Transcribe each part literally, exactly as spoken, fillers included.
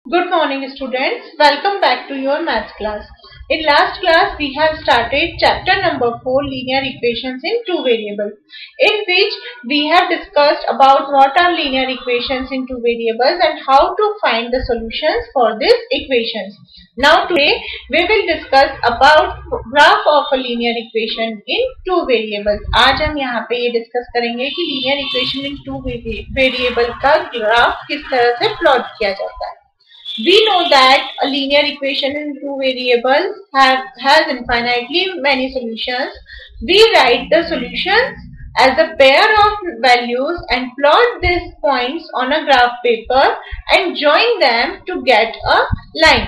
Good morning students, welcome back to your maths class. In last class we have started chapter number four, linear equations in two variables, in which we have discussed about what are linear equations in two variables and how to find the solutions for these equations. Now today we will discuss about graph of a linear equation in two variables. आज हम यहाँ पे ये discuss करेंगे कि linear equation in two variable का graph किस तरह से plot किया जाता है. We know that a linear equation in two variables have, has infinitely many solutions. We write the solutions as a pair of values and plot these points on a graph paper and join them to get a line.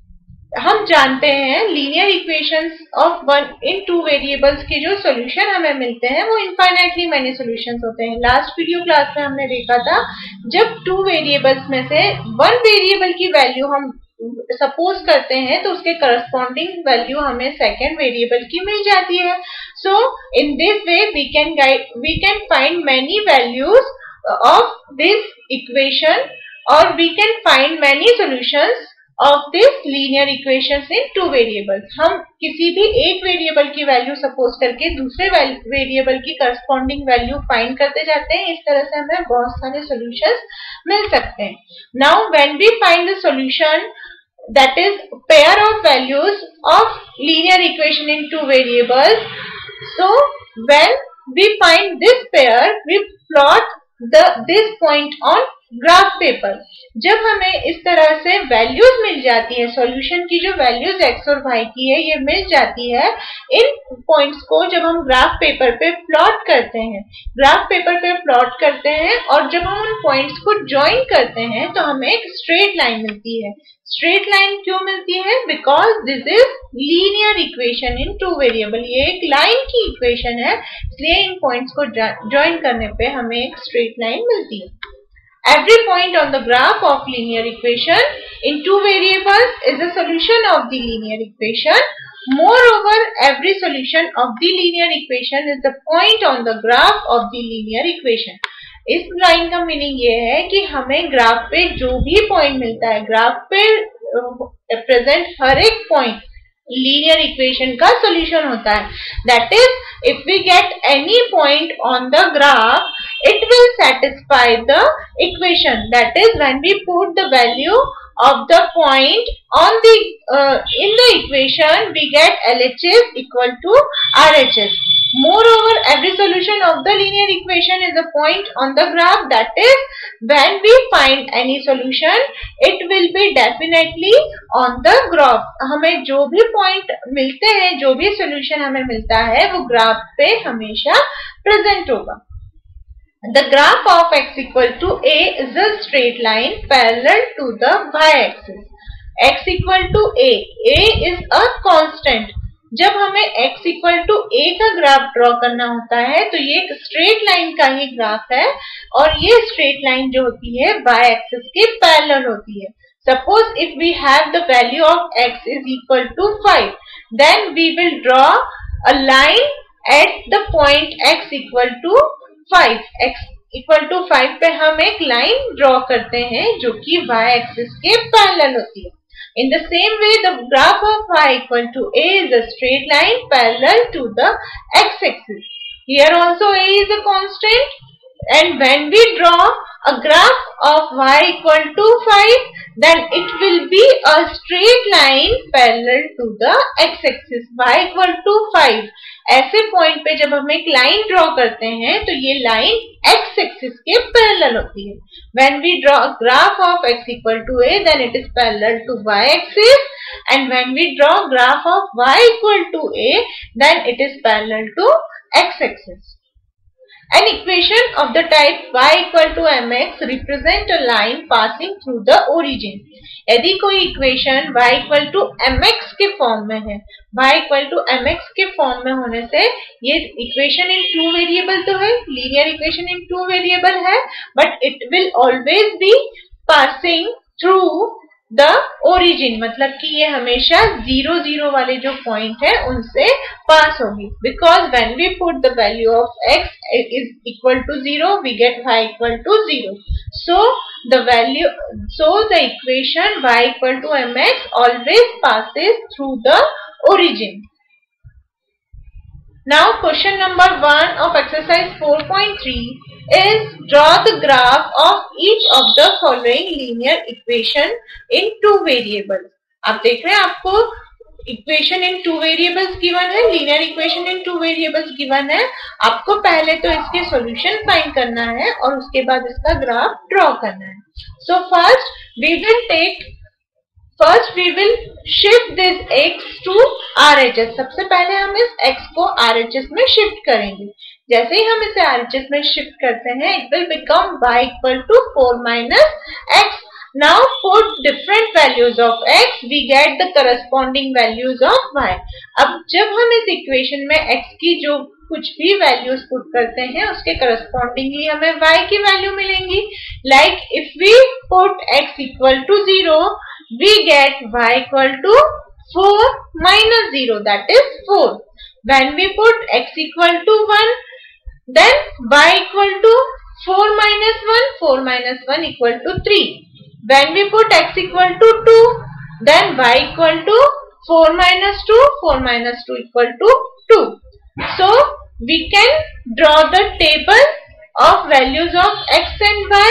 हम जानते हैं linear equations of one in two variables के जो solution हमें मिलते हैं वो infinitely many solutions होते हैं. लास्ट वीडियो क्लास में हमने देखा था जब टू वेरिएबल्स में से वन वेरिएबल की वैल्यू हम सपोज करते हैं तो उसके करस्पॉन्डिंग वैल्यू हमें सेकेंड वेरिएबल की मिल जाती है. So in this way we can we can find many values of this equation और we can find many solutions of this linear equations in two variables. हम किसी भी एक वेरिएबल की वैल्यू सपोज करके दूसरे वेरिएबल की करस्पॉन्डिंग वैल्यू फाइंड करते जाते हैं. इस तरह से हमें बहुत सारे सॉल्यूशंस मिल सकते हैं. Now when we find the solution that is pair of values of linear equation in two variables, so when we find this pair we plot the this point on graph paper. जब हमें इस तरह से values मिल जाती है, solution की जो values x और वाई की है ये मिल जाती है, इन पॉइंट्स को जब हम ग्राफ पेपर पे प्लॉट करते हैं ग्राफ पेपर पे प्लॉट करते हैं और जब हम उन पॉइंट्स को ज्वाइन करते हैं तो हमें एक स्ट्रेट लाइन मिलती है. स्ट्रेट लाइन क्यों मिलती है? Because this is linear equation in two variable. ये एक लाइन की इक्वेशन है, इसलिए इन पॉइंट्स को ज्वाइन करने पे हमें एक स्ट्रेट लाइन मिलती है. Every point on the graph of linear equation in two variables is a solution of the linear equation. Moreover, every solution of the linear equation is the point on the graph of the linear equation. इस line का meaning ये है कि हमें graph पे जो भी point मिलता है, ग्राफ पे प्रेजेंट हर एक पॉइंट लीनियर इक्वेशन का सॉल्यूशन होता है. That is if we get any point on the graph it will satisfy the equation. That is when we put the value of the point on the uh, in the equation we get L H S equal to R H S. Moreover, every solution of the linear equation is a point on the graph. That is when we find any solution it will be definitely on the graph. हमें जो भी point मिलते हैं, जो भी solution हमें मिलता है वो ग्राफ पे हमेशा present होगा. The graph of x equal to a is a straight line parallel to the y-axis. X equal to a, a is a constant. जब हमें x equal to a का ग्राफ ड्रॉ करना होता है तो ये एक स्ट्रेट लाइन का ही ग्राफ है और ये स्ट्रेट लाइन जो होती है y-axis के पैरेलल होती है. Suppose if we have the value of x is equal to five, then we will draw a line at the point x equal to five. x equal to five पे हम एक line draw करते हैं जो कि y axis के parallel होती है. In the same way, the graph of y equal to a is a straight line parallel to the x axis. Here also a is a constant, and when we draw a graph of y equal to five, then it will be a straight line parallel to the x axis. Y equal to five. ऐसे point पे जब हम एक line draw करते हैं तो ये line x axis के पैरेलल होती है. When we draw a graph of x equal to a, then it is parallel to y axis, and when we draw graph of y equal to a, then it is parallel to x axis. An equation of the type y equal to mx represent a line passing through the origin. यदि कोई equation y equal to m x के form में है, y equal to m x के form में होने से ये इक्वेशन इन टू वेरिएबल तो है, linear equation in two variable है, but it will always be passing through the origin. मतलब कि ये हमेशा जीरो जीरो वाले जो पॉइंट है उनसे पास होगी. Because when we put the value of x is equal to zero we get y equal to zero. So the value, so the equation y equal to mx always passes through the origin. Now question number one of exercise four point three is draw the graph of each of the following linear equation in two variables. आप देख रहे हैं आपको equation in two variables given है, linear equation in two variables given है. आपको पहले तो इसके सॉल्यूशन फाइंड करना है और उसके बाद इसका ग्राफ ड्रॉ करना है. So first we will take first we will shift this x to R H S. सबसे पहले हम इस x को R H S में शिफ्ट करेंगे. जैसे ही हम इसे R H S में शिफ्ट करते हैं, it will become y equal to four minus x. Now put different values of x, we get the corresponding values of y. अब जब हम इस इक्वेशन में x की जो कुछ भी वैल्यूज पुट करते हैं उसके करस्पॉन्डिंगली हमें y की वैल्यू मिलेंगी. Like if we put x equal to zero, we get y equal to four minus zero, that is four. When we put x equal to one, then y equal to four minus one, four minus one equal to three. When we put x equal to two, then y equal to four minus two, four minus two equal to two. So we can draw the table of values of x and y.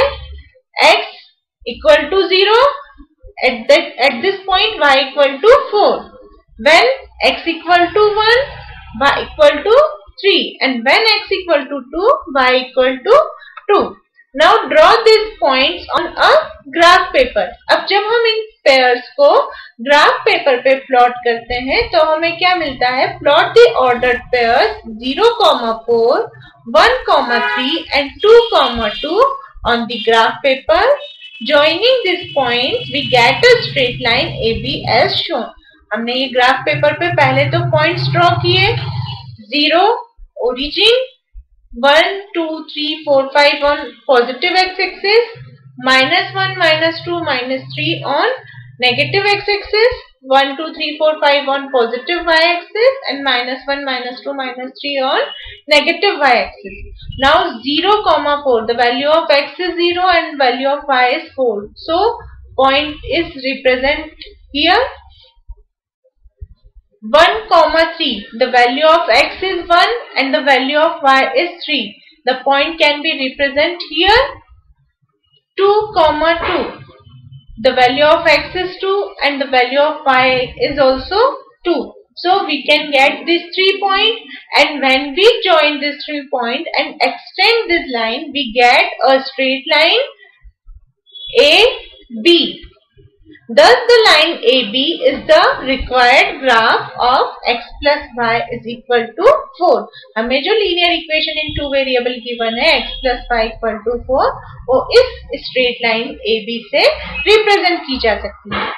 X equal to zero. At that at this point y equal to four. When x equal to one, y equal to three, and when x equal to two, y equal to two. Now draw these points on a graph paper. अब जब हम इन pairs को graph paper पे plot करते हैं तो हमें क्या मिलता है? Plot the ordered pairs zero, four, one, three and two, two on the graph paper. Joining these points, we get a straight line A B as shown. हमने ये ग्राफ पेपर पे पहले तो पॉइंट्स ड्रॉ किए. Zero origin, one two three four five on positive x axis, minus one minus two minus three on negative x axis, one, two, three, four, five on positive y-axis and minus one, minus two, minus three on negative y-axis. Now zero, four, the value of x is zero and value of y is four. So point is represent here. one, three, the value of x is one and the value of y is three. The point can be represent here. two, two. The value of x is two and the value of y is also two. So we can get these three points, and when we join this three point and extend this line, we get a straight line A B. Thus the line A B is the required graph of x plus y is equal to four. हमें जो linear equation in two variable given है x plus y equal to four, वो इस straight line A B से represent की जा सकती है.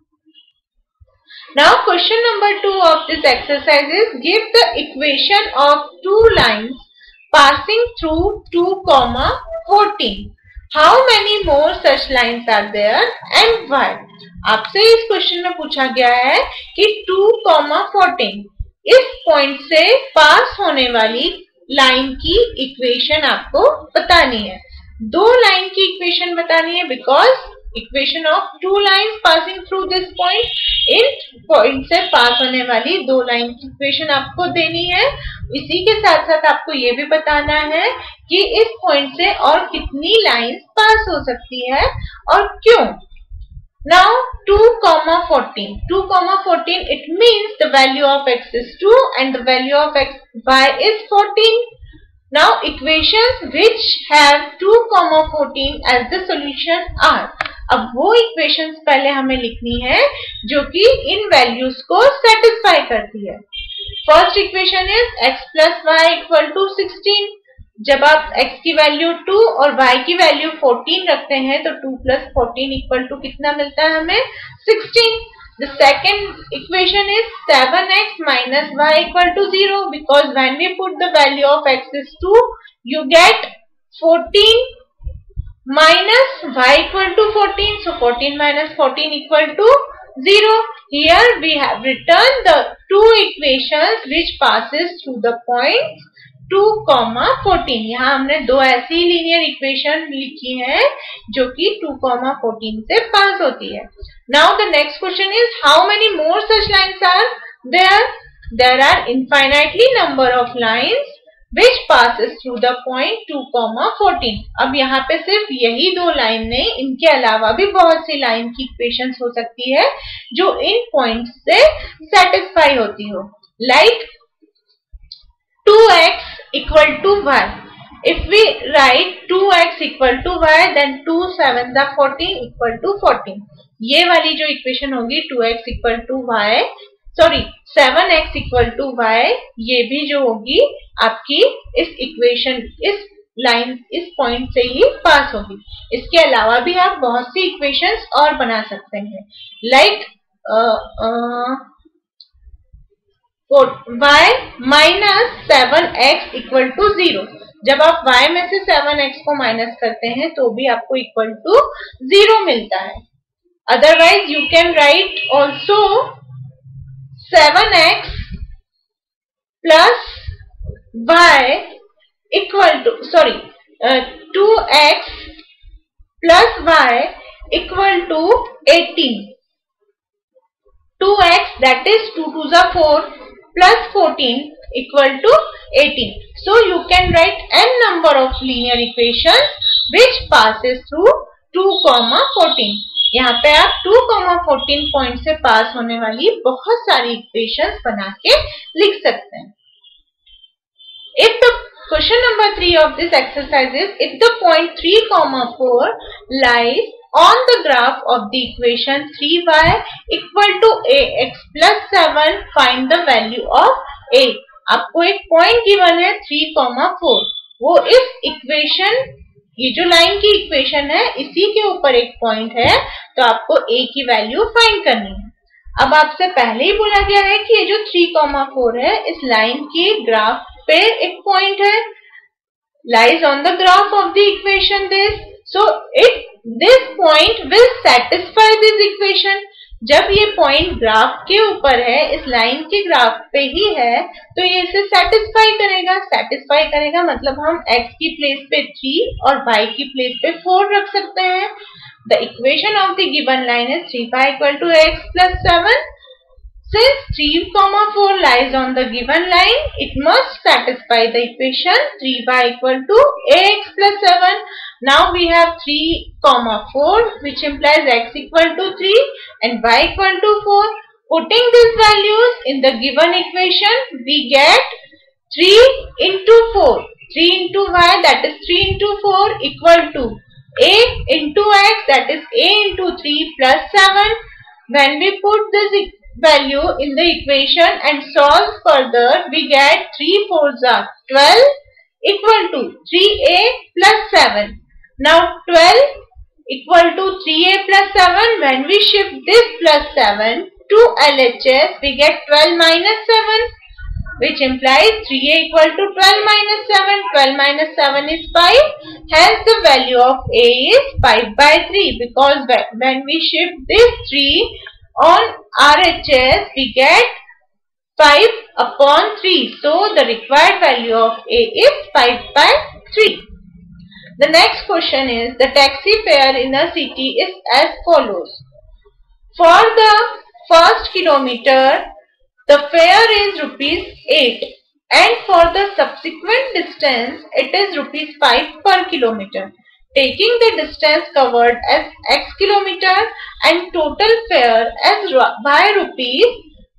Now question number two of this exercise is give the equation of two lines passing through two, fourteen. How many more such lines are there and why? आपसे इस question में पूछा गया है कि two, fourteen इस पॉइंट से pass होने वाली लाइन की इक्वेशन आपको बतानी है. दो लाइन की इक्वेशन बतानी है because equation of two lines passing through this point, इन पॉइंट से पास होने वाली दो लाइन की इक्वेशन आपको देनी है. इसी के साथ साथ आपको ये भी बताना है कि इस पॉइंट से और कितनी लाइन्स पास हो सकती है और क्यों. Now two, fourteen. two, fourteen, it means the value of x is two and the value of x y is fourteen. Now equations which have two, fourteen as the solution are. अब वो equations पहले हमें लिखनी है जो कि इन values को satisfy करती है. First equation is x plus y equal to sixteen. जब आप x की वैल्यू टू और y की वैल्यू फोर्टीन रखते हैं तो two plus fourteen equal to कितना मिलता है हमें? Sixteen. The second equation is seven x minus y equal to zero because when we put the value of x is two you get fourteen minus y equal to fourteen. So fourteen minus fourteen equal to zero. Here we have written the two equations which passes through the points two comma fourteen. यहाँ हमने दो ऐसी linear equation लिखी हैं जो कि to comma fourteen से pass होती है। Now the next question is how many more such lines are there? There are infinitely number of lines which passes through the point two comma fourteen. अब यहाँ पे सिर्फ यही दो लाइन नहीं, इनके अलावा भी बहुत सी लाइन की इक्वेशंस हो सकती है जो इन पॉइंट्स से सेटिस्फाई होती हो। Like two x equal to y. If we write two x equal to y then two seven the fourteen equal to fourteen. ये वाली जो इक्वेशन होगी two x equal to y sorry seven x equal to y, ये भी जो होगी आपकी इस इक्वेशन इस लाइन इस पॉइंट से ही पास होगी। इसके अलावा भी आप बहुत सी इक्वेशंस और बना सकते हैं। Like y minus seven x equal to zero. जब आप y में से सेवन एक्स को माइनस करते हैं तो भी आपको इक्वल टू जीरो मिलता है। Otherwise you can write also seven x plus y equal to sorry two x plus y equal to eighteen. Two x that is two two the four plus fourteen equal to eighteen. So you can write n number of linear equations which passes through two comma fourteen. यहाँ पे आप to comma fourteen point से pass होने वाली बहुत सारी equations बना के लिख सकते हैं। If the question number three of this exercise is if the point three comma four lies on the graph of the equation three y equal to ax plus seven, find the value of a. आपको एक point given है three comma four, वो इस equation ये जो line की equation है इसी के ऊपर एक पॉइंट है, तो आपको a की वैल्यू फाइंड करनी है। अब आपसे पहले ही बोला गया है कि ये जो थ्री comma फोर है इस लाइन के ग्राफ पे एक पॉइंट है, lies on the graph of the equation this, so it this point will satisfy this equation. जब ये पॉइंट ग्राफ के ऊपर है इस लाइन के ग्राफ पे ही है तो ये इसे सेटिस्फाई करेगा। सेटिस्फाई करेगा मतलब हम x की प्लेस पे थ्री और y की प्लेस पे फोर रख सकते हैं। The equation of the given line is three y equal to x plus seven. Since three comma four lies on the given line, it must satisfy the equation three y equal to ax plus seven. Now we have three comma four, which implies x equal to three and y equal to four. Putting these values in the given equation, we get three into four. three into y, that is three into four equal to a into x, that is a into three plus seven. When we put this value in the equation and solve further, we get three fours are twelve equal to three a plus seven. Now twelve equal to three a plus seven. When we shift this plus seven to L H S, we get twelve minus seven, which implies three a equal to twelve minus seven. twelve minus seven is five. Hence the value of a is five by three, because when we shift this three on R H S, we get five upon three. So the required value of A is five by three. The next question is the taxi fare in a city is as follows. For the first kilometer, the fare is rupees eight, and for the subsequent distance, it is rupees five per kilometer. Taking the distance covered as x kilometer and total fare as y rupees,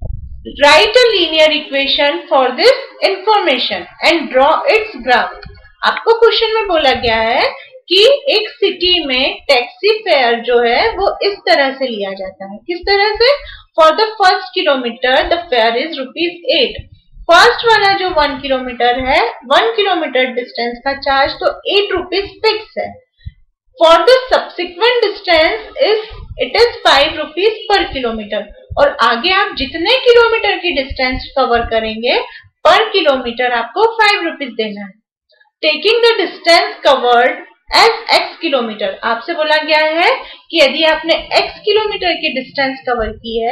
write a linear equation for this information and draw its graph. आपको question में बोला गया है कि एक city में taxi fare जो है वो इस तरह से लिया जाता है। किस तरह से? For the first kilometre the fare is rupees eight. First वाला जो वन किलोमीटर है, वन किलोमीटर डिस्टेंस का चार्ज तो एट रुपीज फिक्स है। For the subsequent distance is it is five rupees per kilometre, और आगे आप जितने किलोमीटर की डिस्टेंस कवर करेंगे पर किलोमीटर आपको फाइव रुपीज देना है। Taking the distance covered as x kilometre, आपसे बोला गया है कि यदि आपने एक्स किलोमीटर की डिस्टेंस कवर की है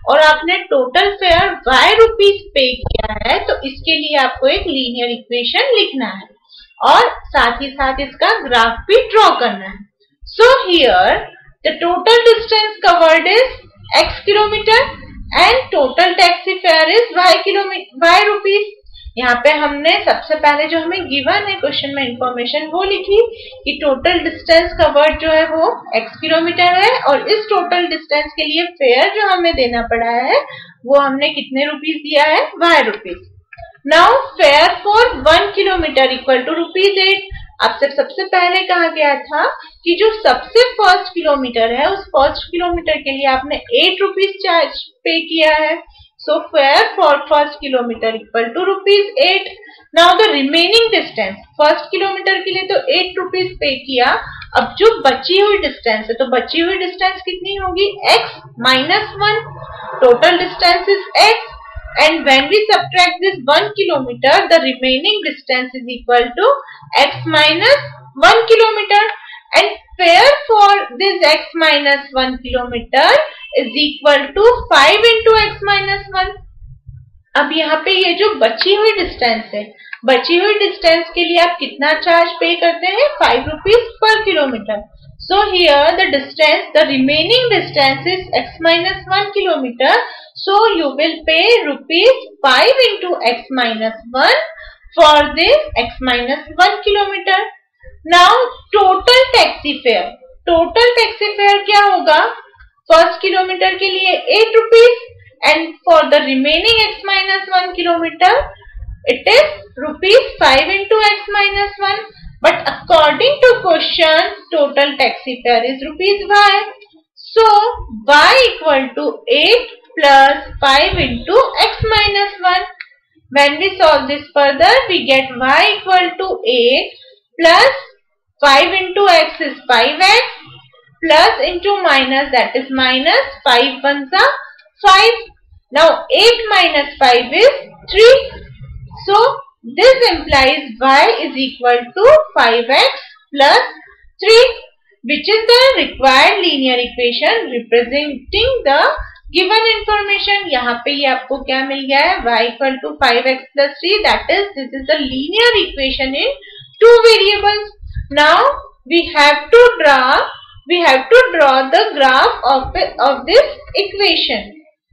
और आपने टोटल फेयर y रुपीज पे किया है, तो इसके लिए आपको एक लीनियर इक्वेशन लिखना है और साथ ही साथ इसका ग्राफ भी ड्रॉ करना है. So here the total distance covered is x kilometre and total taxi fare is y kilometre y rupees. यहाँ पे हमने सबसे पहले जो हमें गिवन है क्वेश्चन में इंफॉर्मेशन वो लिखी कि टोटल डिस्टेंस कवर्ड जो है वो x किलोमीटर है और इस टोटल डिस्टेंस के लिए फेयर जो हमें देना पड़ा है वो हमने कितने रुपीस दिया है, y rupees. Now fare for one kilometre equal to rupees eight. आपसे सबसे पहले कहा गया था कि जो सबसे फर्स्ट किलोमीटर है उस फर्स्ट किलोमीटर के लिए आपने एट रुपीज चार्ज पे किया है. So fare for first kilometer equal to rupees eight. Now the remaining distance first kilometer के लिए तो eight rupees पे किया. अब जो बची हुई distance है तो बची हुई distance कितनी होगी, x minus one. Total distance is x and when we subtract this one kilometer the remaining distance is equal to x minus one kilometer and fare for this x minus one kilometer is equal to five into x minus one. अब यहाँ पे ये जो बची हुई distance है, बची हुई डिस्टेंस के लिए आप कितना चार्ज पे करते हैं, five rupees per kilometre. So here the distance the remaining distance is x minus one kilometer. So you will pay rupees five into x minus one for this x minus one kilometer. Now total taxi fare. Total taxi fare क्या होगा, first kilometre के लिए eight rupees and for the remaining x minus one kilometre it is rupees five into x minus one. But according to question total taxi fare is rupees y. So y equal to eight plus five into x minus one. When we solve this further we get y equal to eight plus five into x is five x plus into minus, that is minus, five ones are five. Now eight minus five is three. So this implies y is equal to five x plus three, which is the required linear equation representing the given information. यहाँ पे ये आपको क्या मिल गया है, y equal to five x plus three, that is this is the linear equation in two variables. Now we have to draw we have to draw the graph of of this equation.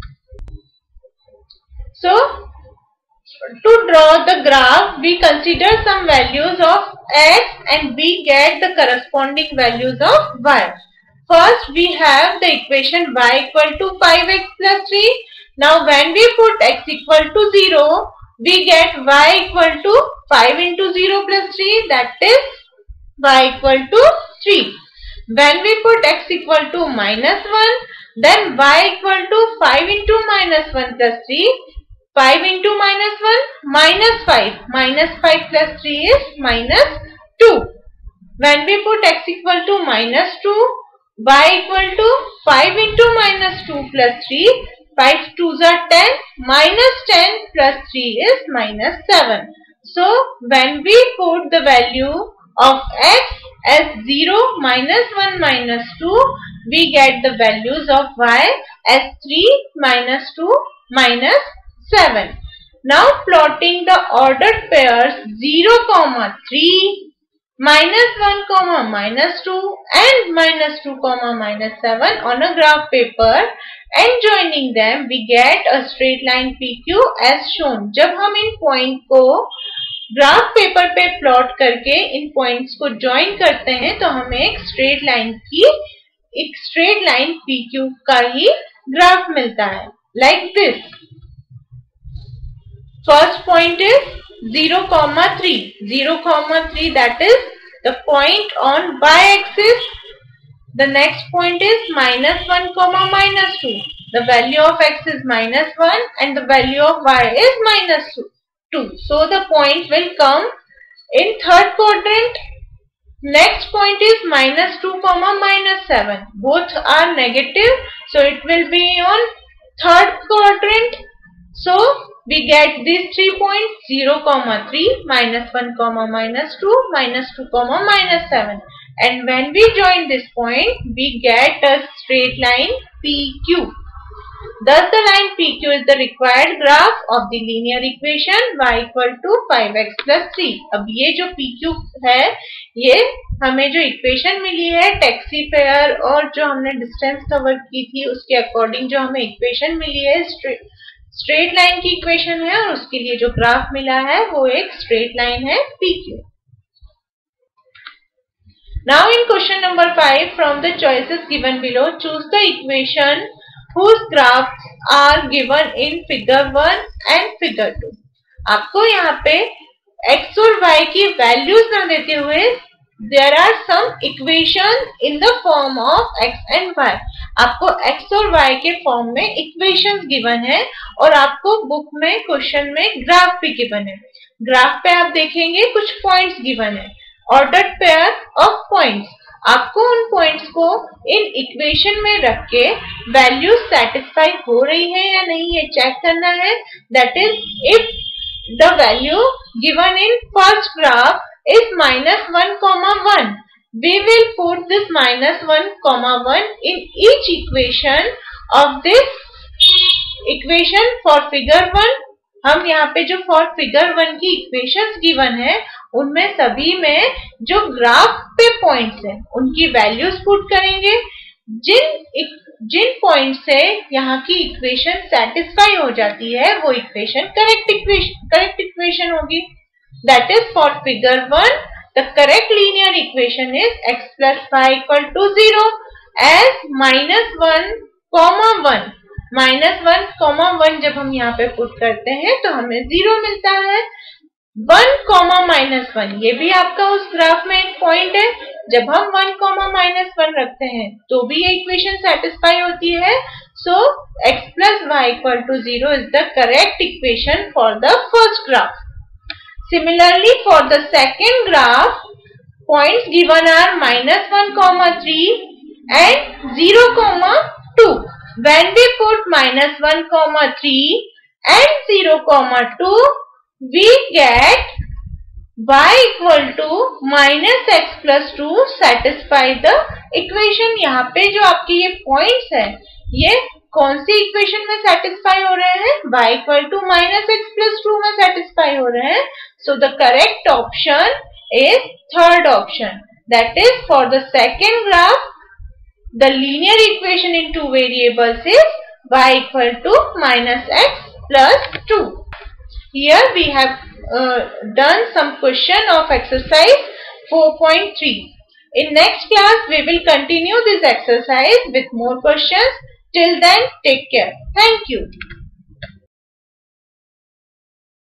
So to draw the graph we consider some values of x and we get the corresponding values of y. First we have the equation y equal to five x plus three. Now when we put x equal to zero we get y equal to five into zero plus three, that is y equal to three. When we put x equal to minus one, then y equal to five into minus one plus three. five into minus one, minus five. Minus five plus three is minus two. When we put x equal to minus two, y equal to five into minus two plus three. five twos are ten. Minus ten plus three is minus seven. So when we put the value of x as zero, minus one, minus two, we get the values of y as three, minus two, minus seven. Now plotting the ordered pairs zero, three, minus one, minus two and minus two, minus seven on a graph paper and joining them we get a straight line P Q as shown. जब हम इन point को graph paper पे plot करके इन points को join करते हैं तो हमें एक स्ट्रेट लाइन की एक स्ट्रेट लाइन P Q का ही ग्राफ मिलता है, like this. First point is zero, three. zero, three, that is the point on y-axis. The next point is minus one, minus two. The value of x is minus one and the value of y is minus two. So the point will come in third quadrant. Next point is minus two, minus seven. Both are negative, so it will be on third quadrant. So we get these three points zero, three, minus one, minus two, minus two, minus seven. And when we join this point, we get a straight line P Q. Thus the line P Q is the required graph of the linear equation y equal to five x plus three. अब ये जो P Q है, ये हमें जो equation मिली है taxi fare और जो हमने डिस्टेंस कवर की थी उसके अकॉर्डिंग जो हमें इक्वेशन मिली है स्ट्रेट लाइन की इक्वेशन है, और उसके लिए जो ग्राफ मिला है वो एक स्ट्रेट लाइन है P Q. Now in question number five, from the choices given below, choose the equation whose graphs are given in figure one and figure two. आपको यहाँ पे x और y की वैल्यूज ना देते हुए there are some equations in the form of x and y. आपको x और y के फॉर्म में इक्वेशंस गिवन है और आपको बुक में क्वेश्चन में ग्राफ भी गिवन है. ग्राफ पे आप देखेंगे कुछ पॉइंट्स गिवन है, ऑर्डर्ड पेयर ऑफ पॉइंट्स. आपको उन पॉइंट्स को इन इक्वेशन में रख के वैल्यू सेटिस्फाई हो रही है या नहीं ये चेक करना है. That is if the value given in first graph is minus one comma one, we will put this minus one comma one in each equation of this equation for figure one. हम यहाँ पे जो for figure one की equations given है उनमें सभी में जो ग्राफ पे पॉइंट्स हैं उनकी वैल्यूज पुट करेंगे. जिन जिन पॉइंट से यहाँ की इक्वेशन सेटिस्फाई हो जाती है वो equation correct equation correct equation होगी. That is for figure one the correct linear equation is x plus five equal to zero as minus one comma one. Minus one comma one जब हम यहाँ पे put करते हैं तो हमें zero मिलता है. वन कॉमा माइनस वन ये भी आपका उस ग्राफ में एक पॉइंट है. जब हम वन कॉमा माइनस वन रखते हैं तो भी ये इक्वेशन सेटिस्फाई होती है. So x plus y equal to zero is the correct equation for the first graph. Similarly for the second graph points given are minus one comma three and zero comma two. When we put minus one comma three and zero comma two, we get y equal to minus x plus two satisfy the equation. यहाँ पे जो आपके ये points है ये कौन सी equation में satisfy हो रहे हैं? y equal to minus x plus two में satisfy हो रहे हैं. So the correct option is third option. That is for the second graph. The linear equation in two variables is y equal to minus x plus two. Here we have uh, done some question of exercise four point three. In next class we will continue this exercise with more questions. Till then, take care. Thank you.